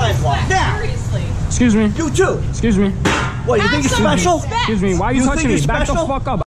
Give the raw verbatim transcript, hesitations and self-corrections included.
sidewalk. Now. Seriously. Excuse me. You too. Excuse me. What, you think you're special? Excuse me. Why are you, You touching think me? you're Back the special? fuck up.